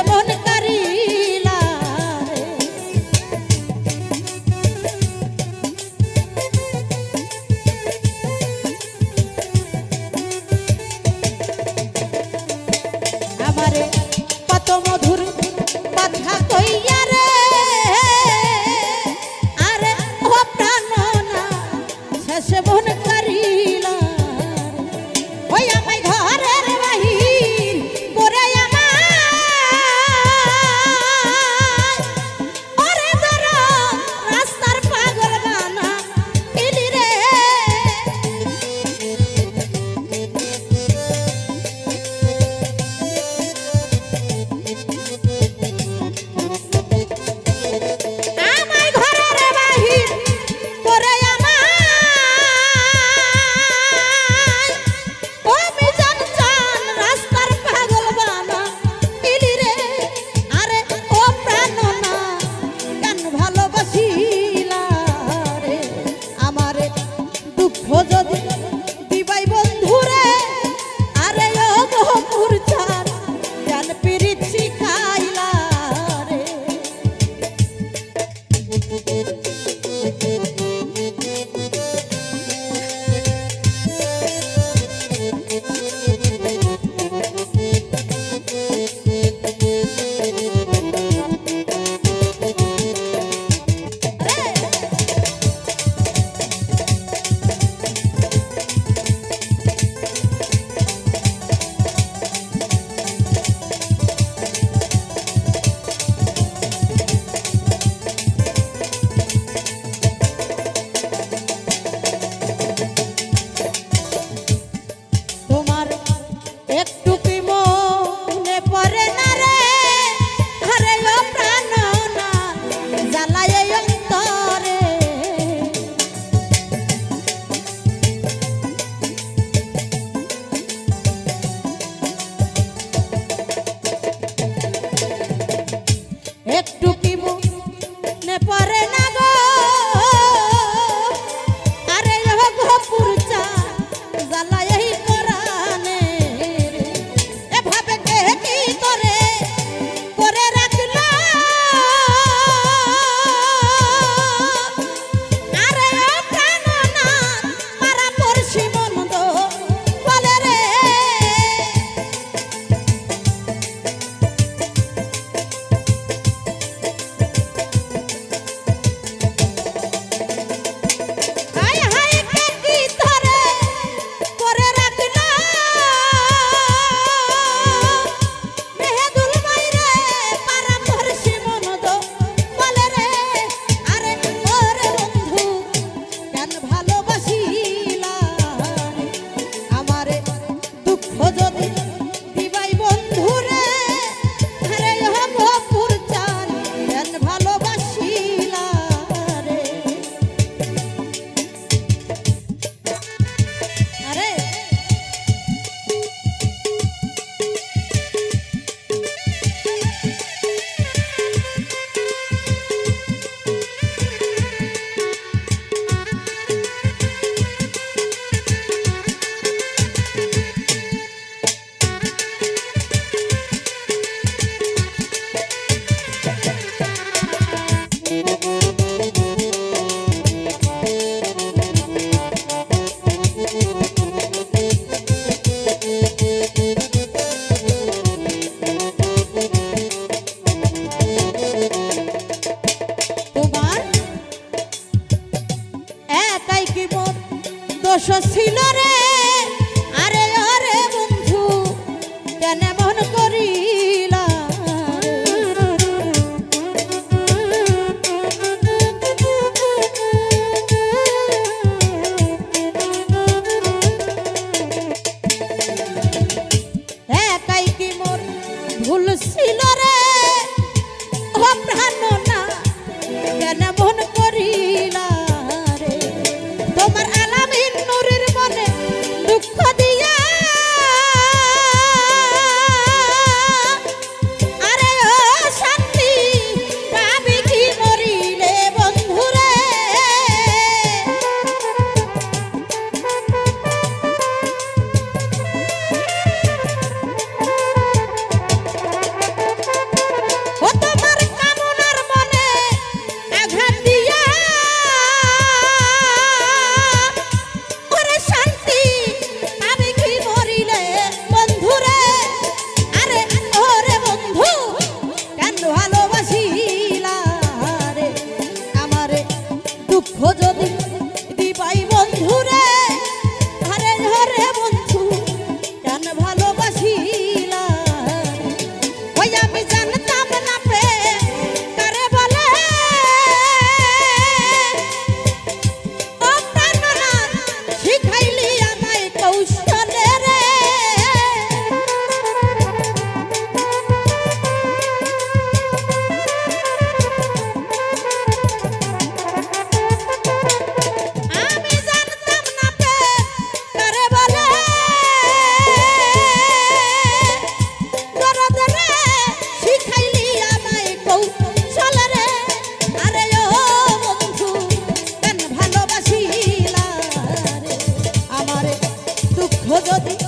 মন কারিলা রে। আমারে কত মধুর কথা কইয়া রে আরে ও প্রাণ না শেষে মন কারিলা ওই আমায় ঘরের বাহির করে আমায় ওরে ধরো রাস্তার পাগল বানা ইলি রে। আমায় ঘরের বাহির করে আমায় ও মিজান চান রাস্তার পাগল বানা ইলি রে। আরে ও প্রাণ না কেন ভালোবাসিলা রে। আমারে দুঃখ যদি দিবাই বন্ধুরে আরে ও গহপুর চান কেন পিরিত শিখাইলা রে। তোমার একটু কি মনে পড়ে না রে আরে ও প্রাণ না জ্বালায় অন্তরে। একটু কি মনে পড়ে না গো আরে ও গহপুর চা জ্বালায় পরানে রে। এভাবে কে কি করে করে রাখলো আরে ও প্রাণ না মারা পড়ছি মন্দ বলে রে। হায় হায় কে কি ধরে করে রাখলো মেহেদুল বাইরে পারা পড়ছি মন্দ বলে রে। আরে ওরে বন্ধু কেন ভালোবাসিলা রে। আমারে দুঃখ যদি দিবাই বন্ধুরে আরে ও গহপুর চান কেন ভালোবাসিলা রে। আরে তোমার একাই কি মোর দোষ ছিল রে আরে ওরে বন্ধু কেন মন করিলা রে। একাই কি মোর ভুল ছিল রে ও প্রাণ না কেন মন করিলা রে। তোমার আলামিন নূরের মনে দুঃখ দিয়া আরে ও শান্তি পাবি কি মরিলে বন্ধুরে। যদি